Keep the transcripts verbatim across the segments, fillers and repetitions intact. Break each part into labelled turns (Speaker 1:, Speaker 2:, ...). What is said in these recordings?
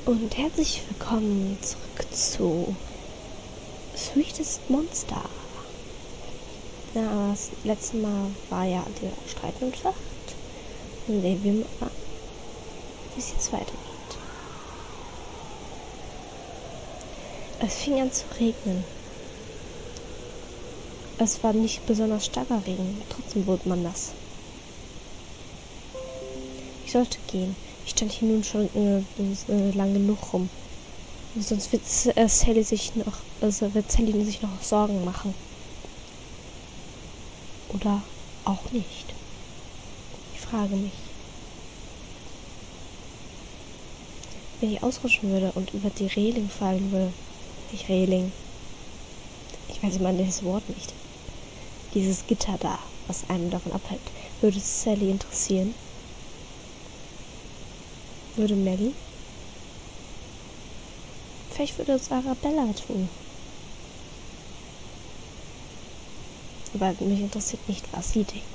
Speaker 1: Und herzlich willkommen zurück zu Sweetest Monster. Ja, das letzte Mal war ja der Streit entfacht. Dann sehen wir mal, wie es jetzt weitergeht. Es fing an zu regnen. Es war nicht besonders starker Regen, trotzdem bot man das. Ich sollte gehen. Ich stand hier nun schon äh, äh, lang genug rum. Sonst wird äh, Sally sich noch, also wird Sally sich noch Sorgen machen. Oder auch nicht. Ich frage mich. Wenn ich ausrutschen würde und über die Reling fallen würde, nicht Reling. Ich weiß immer das Wort nicht. Dieses Gitter da, was einem davon abhält, würde Sally interessieren? Würde Melly? Vielleicht würde es Arabella tun. Aber mich interessiert nicht, was sie denkt.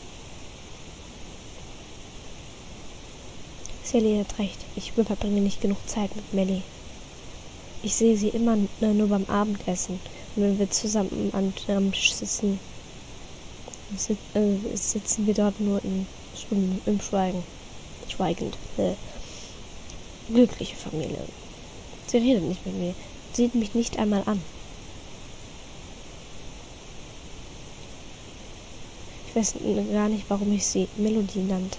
Speaker 1: Sally hat recht. Ich verbringe nicht genug Zeit mit Melly. Ich sehe sie immer nur beim Abendessen. Und wenn wir zusammen am, am Tisch sitzen, sit, äh, sitzen wir dort nur in, im, im Schweigen. Schweigend. Äh. Glückliche Familie. Sie redet nicht mit mir. Sieht mich nicht einmal an. Ich weiß gar nicht, warum ich sie Melody nannte.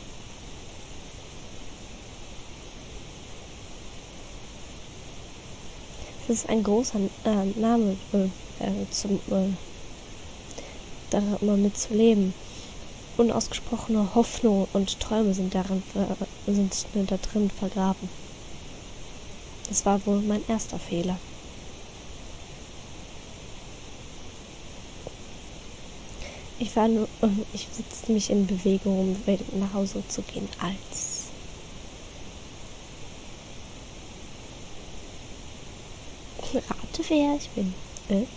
Speaker 1: Das ist ein großer äh, Name, äh, zum, äh, da immer mitzuleben. Unausgesprochene Hoffnung und Träume sind darin äh, sind da drin vergraben. Das war wohl mein erster Fehler. Ich war nur, äh, ich setzte mich in Bewegung, um nach Hause zu gehen, als rate, wer ich bin. Äh?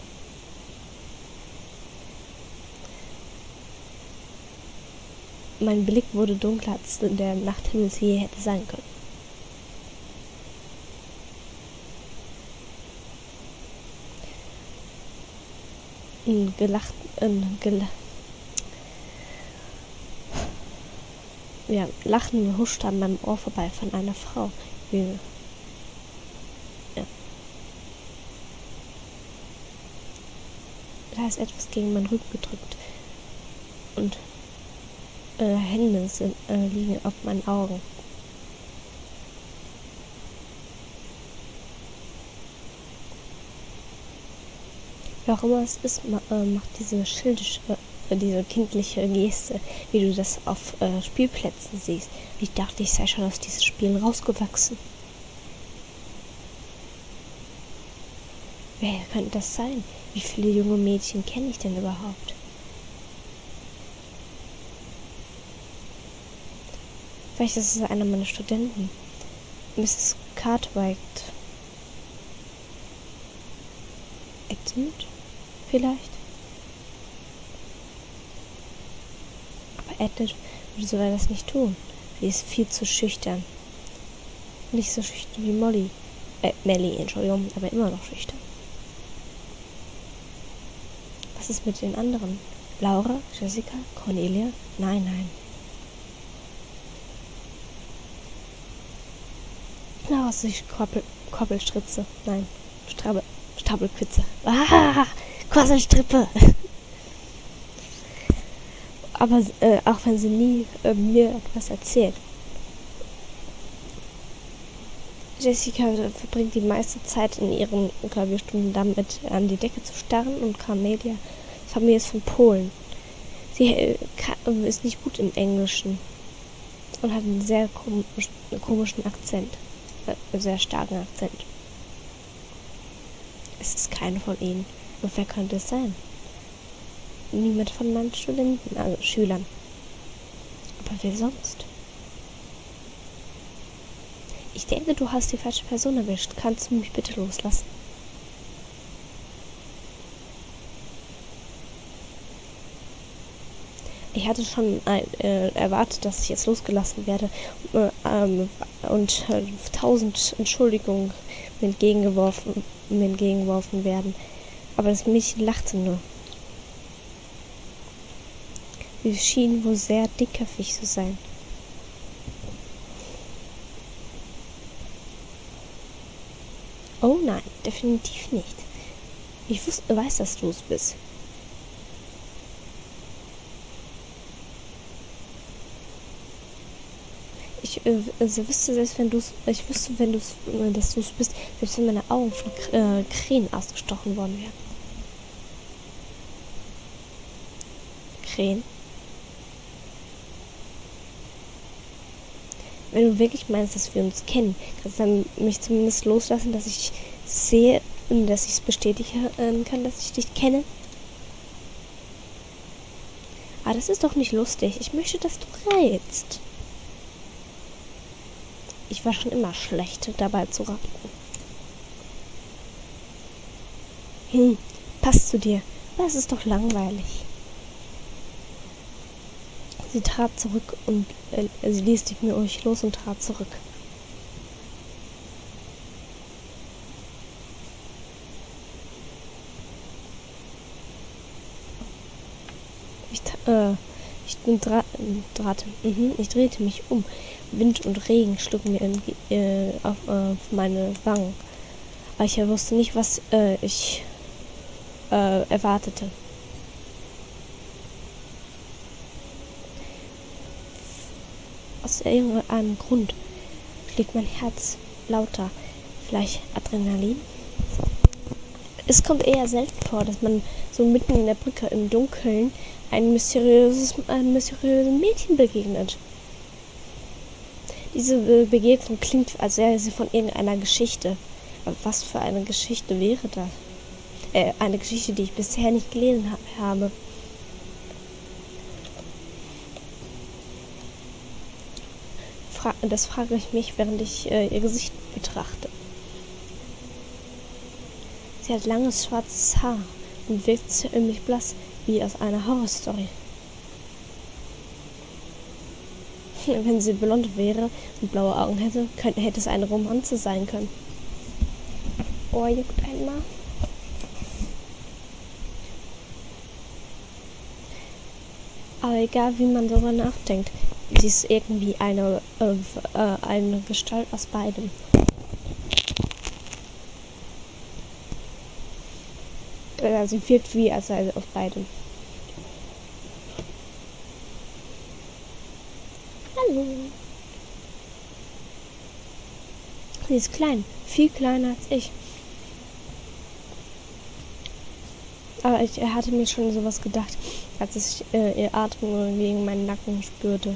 Speaker 1: Mein Blick wurde dunkler, als der Nachthimmel es je hätte sein können. Ein gelacht, ein gel ja, Lachen huschte an meinem Ohr vorbei von einer Frau. Wie, ja. Da ist etwas gegen meinen Rücken gedrückt und Äh, Hände sind, äh, liegen auf meinen Augen. Wer auch immer es ist, ma äh, macht diese schildische, äh, diese kindliche Geste, wie du das auf äh, Spielplätzen siehst. Ich dachte, ich sei schon aus diesen Spielen rausgewachsen. Wer könnte das sein? Wie viele junge Mädchen kenne ich denn überhaupt? Vielleicht ist es einer meiner Studenten. Misses Cartwright. Edmund? Vielleicht? Aber Edmund würde so etwas nicht tun. Sie ist viel zu schüchtern. Nicht so schüchtern wie Molly. Äh, Melly, Entschuldigung, aber immer noch schüchtern. Was ist mit den anderen? Laura? Jessica? Cornelia? Nein, nein. Na, was ich Koppel, Koppelstritze. Nein, Strabel, Stabelquitze. Ah, Quasselstrippe. Aber äh, auch wenn sie nie äh, mir etwas erzählt. Jessica verbringt die meiste Zeit in ihren Klavierstunden damit, an die Decke zu starren, und Cornelia, Familie ist von Polen. Sie äh, kann, ist nicht gut im Englischen und hat einen sehr komisch, komischen Akzent. Einen sehr starken Akzent. Es ist keine von ihnen. Und wer könnte es sein? Niemand von meinen Studenten, also Schülern. Aber wer sonst? Ich denke, du hast die falsche Person erwischt. Kannst du mich bitte loslassen? Ich hatte schon ein, äh, erwartet, dass ich jetzt losgelassen werde, äh, ähm, und äh, tausend Entschuldigungen mir entgegengeworfen, mir entgegengeworfen werden. Aber das Mädchen lachte nur. Sie schien wohl sehr dickköpfig zu sein. Oh nein, definitiv nicht. Ich wusste, weiß, dass du es bist. Ich äh, also wüsste, selbst wenn du es, ich wüsste, wenn du es, äh, dass du es bist, selbst wenn meine Augen von äh, Krähen ausgestochen worden wären. Krähen? Wenn du wirklich meinst, dass wir uns kennen, kannst du dann mich zumindest loslassen, dass ich sehe, dass ich es bestätigen kann, dass ich dich kenne. Aber das ist doch nicht lustig. Ich möchte, dass du reizt. Ich war schon immer schlecht, dabei zu raten. Hm, passt zu dir. Aber es ist doch langweilig. Sie trat zurück und äh, sie ließ dich mir ruhig los und trat zurück. Ich, äh, ich dra drahte, mhm, ich drehte mich um. Wind und Regen schlugen mir in, äh, auf, äh, auf meine Wangen. Aber ich wusste nicht, was äh, ich äh, erwartete. Aus irgendeinem Grund schlägt mein Herz lauter. Vielleicht Adrenalin? Es kommt eher selten vor, dass man so mitten in der Brücke im Dunkeln ein mysteriöses, ein mysteriöses Mädchen begegnet. Diese Begegnung klingt, als wäre sie von irgendeiner Geschichte. Aber was für eine Geschichte wäre das? Äh, eine Geschichte, die ich bisher nicht gelesen ha habe. Fra das frage ich mich, während ich äh, ihr Gesicht betrachte. Sie hat langes schwarzes Haar und wirkt ziemlich blass, wie aus einer Horrorstory. Wenn sie blond wäre und blaue Augen hätte, könnte, hätte es eine Romanze sein können. Oh, juckt einmal. Aber egal, wie man darüber nachdenkt, sie ist irgendwie eine, äh, äh, eine Gestalt aus beidem. Äh, sie wirkt wie als sei sie aus beidem. Hallo. Sie ist klein, viel kleiner als ich. Aber ich hatte mir schon sowas gedacht, als ich äh, ihr Atem gegen meinen Nacken spürte.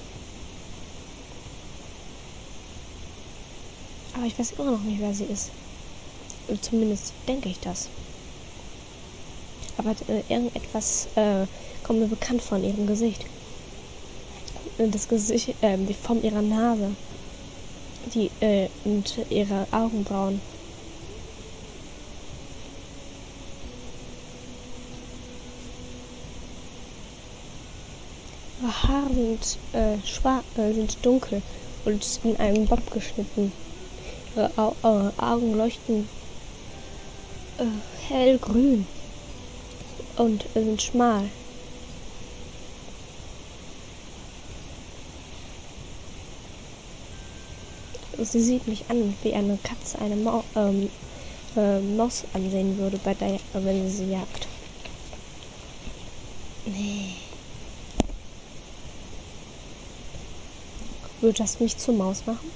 Speaker 1: Aber ich weiß immer noch nicht, wer sie ist. Zumindest denke ich das. Aber äh, irgendetwas äh, kommt mir bekannt vor in ihrem Gesicht. Das Gesicht, äh, die Form ihrer Nase, die äh, und ihre Augenbrauen. Ihre Haare sind äh, schwarz, äh, sind dunkel und in einem Bob geschnitten. Ihre Au äh, Augen leuchten äh, hellgrün und äh, sind schmal. Sie sieht mich an, wie eine Katze eine Mau ähm, äh, Maus ansehen würde, bei der, wenn sie sie jagt. Nee. Würde das mich zur Maus machen?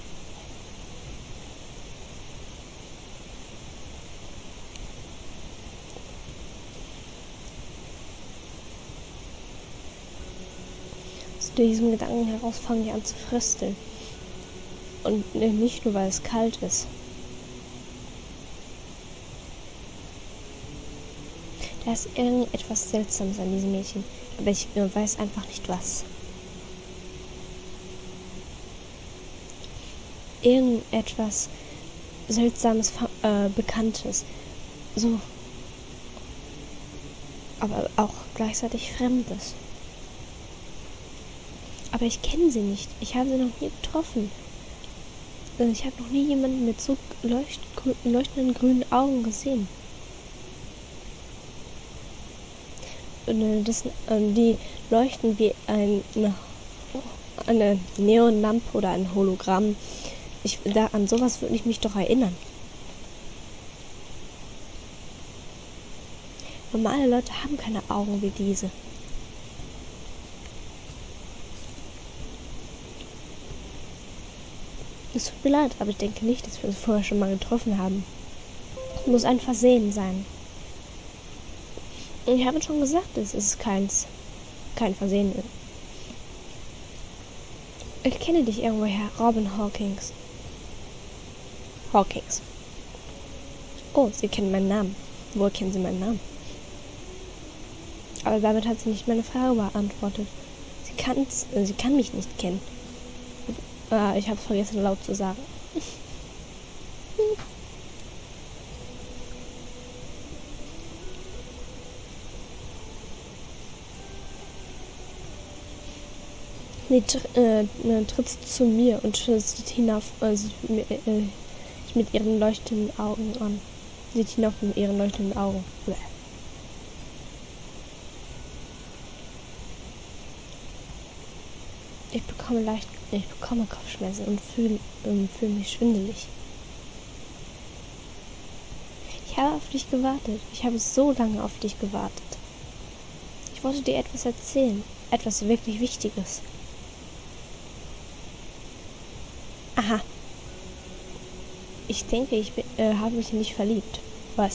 Speaker 1: Aus diesem Gedanken heraus fange ich an zu frösteln. Und nicht nur, weil es kalt ist. Da ist irgendetwas Seltsames an diesem Mädchen, aber ich äh, weiß einfach nicht was. Irgendetwas Seltsames, äh, Bekanntes. So. Aber auch gleichzeitig Fremdes. Aber ich kenne sie nicht. Ich habe sie noch nie getroffen. äh, ich habe noch nie jemanden mit so leucht, leuchtenden grünen Augen gesehen. Und, äh, das, äh, die leuchten wie ein, eine, eine Neonlampe oder ein Hologramm. Ich, da, an sowas würde ich mich doch erinnern. Normale Leute haben keine Augen wie diese. Es tut mir leid, aber ich denke nicht, dass wir uns vorher schon mal getroffen haben. Es muss ein Versehen sein. Ich habe schon gesagt, es ist keins, kein Versehen. Ich kenne dich irgendwoher, Robin Hawkins. Hawkins. Oh, Sie kennen meinen Namen. Woher kennen Sie meinen Namen? Aber damit hat sie nicht meine Frage beantwortet. Sie kann, sie kann mich nicht kennen. Äh, ich habe es vergessen laut zu sagen. Sie äh, tritt zu mir und sieht hinauf, äh, sieht, äh, mit ihren leuchtenden Augen an. Sieht hinauf mit ihren leuchtenden Augen. Bleh. Ich bekomme leicht, ich bekomme Kopfschmerzen und fühle ähm, fühl mich schwindelig. Ich habe auf dich gewartet. Ich habe so lange auf dich gewartet. Ich wollte dir etwas erzählen. Etwas wirklich Wichtiges. Aha. Ich denke, ich bin, äh, habe mich nicht verliebt. Was?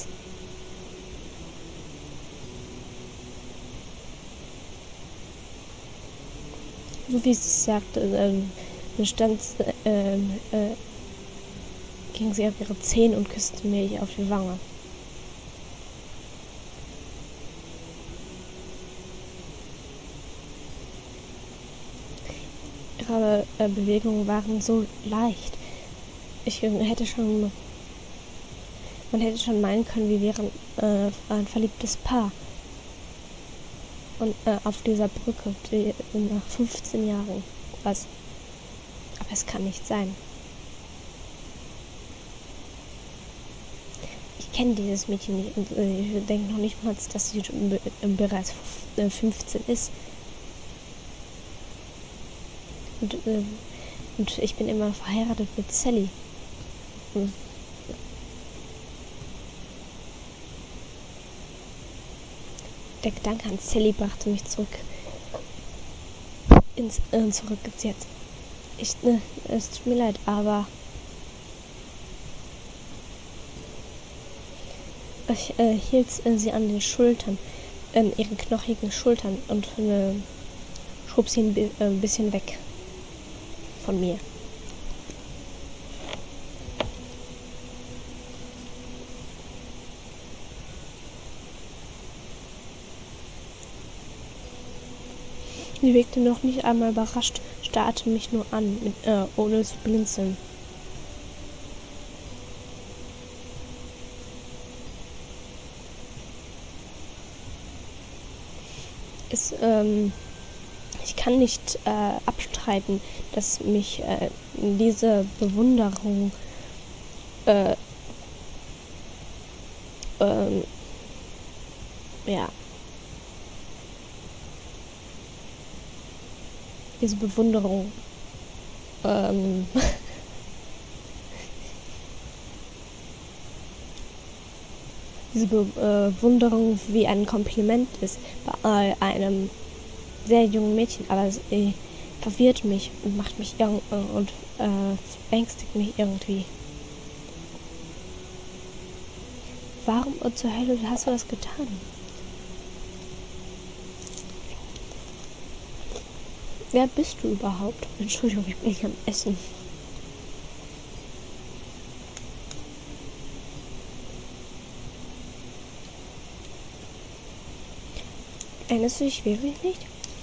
Speaker 1: So wie sie sagte, ähm, stand, äh, äh, ging sie auf ihre Zähne und küsste mich auf die Wange. Ihre äh, Bewegungen waren so leicht. Ich hätte schon, man hätte schon meinen können, wir wären äh, ein verliebtes Paar. Und äh, auf dieser Brücke, die, nach fünfzehn Jahren. Was? Aber es kann nicht sein. Ich kenne dieses Mädchen nicht und äh, ich denke noch nicht mal, dass sie be äh, bereits äh, fünfzehn ist. Und, äh, und ich bin immer verheiratet mit Sally. Hm. Der Gedanke an Sally brachte mich zurück ins äh, zurück jetzt. Ich, ne, es tut mir leid, aber ich äh, hielt äh, sie an den Schultern, an ihren knochigen Schultern und äh, schob sie ein, bi äh, ein bisschen weg von mir. Sie wirkte noch nicht einmal überrascht, starrte mich nur an, mit, äh, ohne zu blinzeln. Es, ähm, ich kann nicht äh, abstreiten, dass mich äh, diese Bewunderung äh, ähm, ja, diese Bewunderung ähm, diese Bewunderung wie ein Kompliment ist bei einem sehr jungen Mädchen, aber es äh, verwirrt mich und macht mich irg und äh, ängstigt mich irgendwie. Warum zur Hölle hast du das getan? Wer bist du überhaupt? Entschuldigung, ich bin nicht am Essen. Erinnerst du dich wirklich nicht?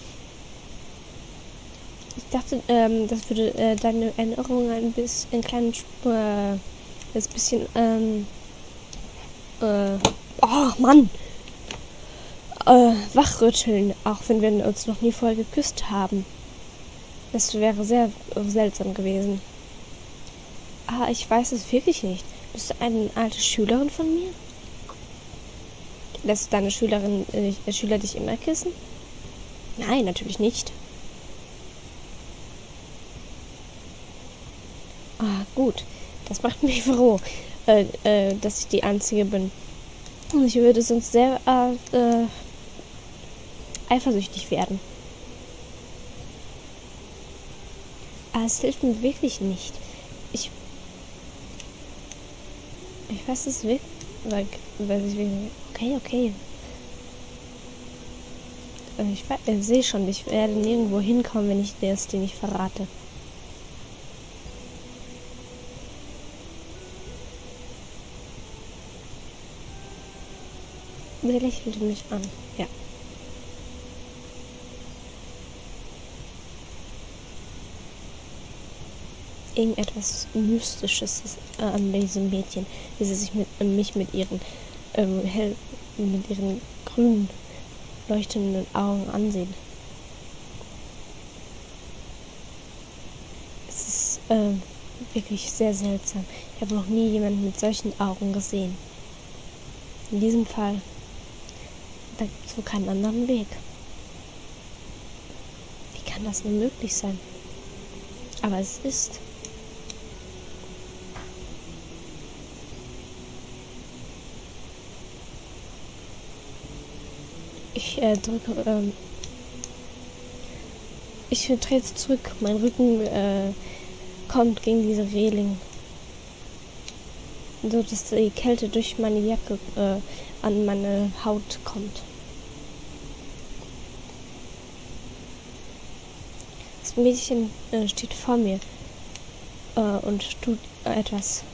Speaker 1: Ich dachte, ähm, das würde äh, deine Erinnerung ein bisschen, ein kleines, äh, das bisschen, ähm, äh, oh Mann, äh, wachrütteln, auch wenn wir uns noch nie vorher geküsst haben. Das wäre sehr äh, seltsam gewesen. Ah, ich weiß es wirklich nicht. Bist du eine alte Schülerin von mir? Lässt deine Schülerin, äh, Schüler dich immer küssen? Nein, natürlich nicht. Ah, gut. Das macht mich froh, äh, äh, dass ich die Einzige bin. Und ich würde sonst sehr äh, äh, eifersüchtig werden. Aber es hilft mir wirklich nicht. Ich, ich weiß es wirklich. Weil, weil ich wirklich. Okay, okay. Ich, ich sehe schon, ich werde nirgendwo hinkommen, wenn ich dir das dir nicht verrate. Sie lächelte mich an. Ja. Irgendetwas Mystisches ist, äh, an diesem Mädchen, wie sie sich mit, äh, mich mit ihren ähm, hell, mit ihren grünen leuchtenden Augen ansehen. Es ist äh, wirklich sehr seltsam. Ich habe noch nie jemanden mit solchen Augen gesehen. In diesem Fall, da gibt es wohl keinen anderen Weg. Wie kann das nur möglich sein? Aber es ist. Ich äh, drücke, ähm, ich trete zurück. Mein Rücken äh, kommt gegen diese Reling, so dass die Kälte durch meine Jacke äh, an meine Haut kommt. Das Mädchen äh, steht vor mir äh, und tut äh, etwas.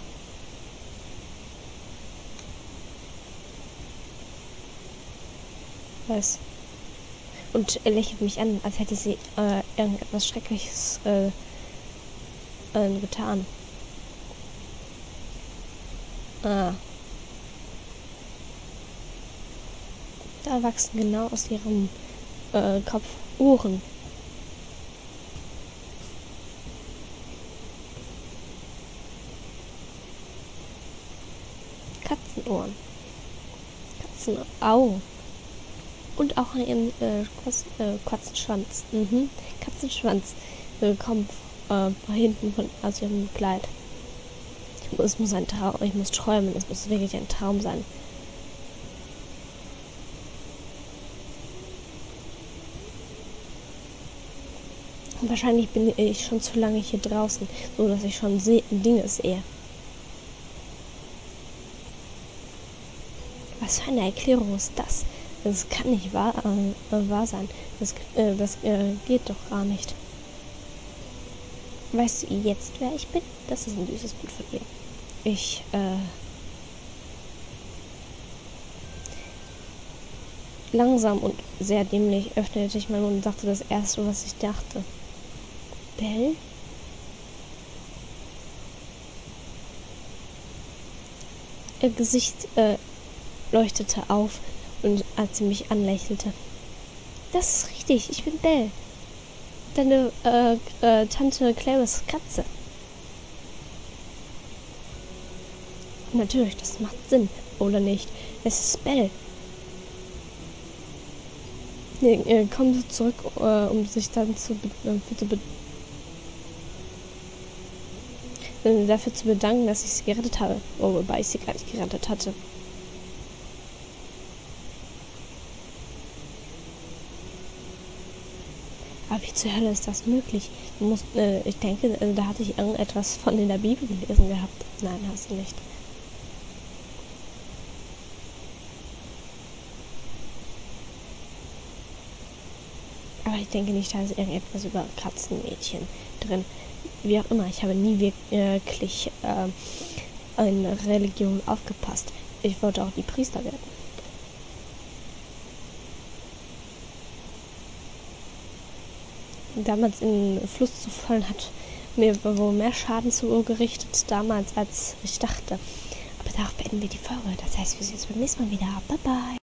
Speaker 1: Was? Und er lächelt mich an, als hätte sie äh, irgendetwas Schreckliches äh, äh, getan. Ah. Da wachsen genau aus ihrem äh, Kopf Ohren. Katzenohren. Katzenaugen. Und auch einen äh, äh, Katzenschwanz. Mhm. Katzenschwanz äh, kommt äh, hinten von, aus ihrem Kleid. Es muss ein Traum, ich muss träumen, es muss wirklich ein Traum sein. Und wahrscheinlich bin ich schon zu lange hier draußen, so dass ich schon seh Dinge sehe. Was für eine Erklärung ist das? Das kann nicht wahr, äh, wahr sein. Das, äh, das äh, geht doch gar nicht. Weißt du jetzt, wer ich bin? Das ist ein süßes Bild von dir. Ich, äh... Langsam und sehr dämlich öffnete ich meinen Mund und sagte das Erste, was ich dachte. Belle? Ihr Gesicht äh, leuchtete auf, und als sie mich anlächelte. Das ist richtig, ich bin Belle. Deine äh, äh, Tante Clarice Katze. Natürlich, das macht Sinn, oder nicht? Es ist Belle. Nee, äh, kommt zurück, äh, um sich dann zu, äh, zu be äh, dafür zu bedanken, dass ich sie gerettet habe. Oh, wobei ich sie gar nicht gerettet hatte. Aber wie zur Hölle ist das möglich? Du musst, äh, ich denke, äh, da hatte ich irgendetwas von in der Bibel gelesen gehabt. Nein, hast du nicht. Aber ich denke nicht, da ist irgendetwas über Katzenmädchen drin. Wie auch immer, ich habe nie wirklich äh, in Religion aufgepasst. Ich wollte auch die Priester werden. Damals in den Fluss zu fallen, hat mir wohl mehr Schaden zugerichtet damals, als ich dachte. Aber darauf beenden wir die Folge. Das heißt, wir sehen uns beim nächsten Mal wieder. Bye bye.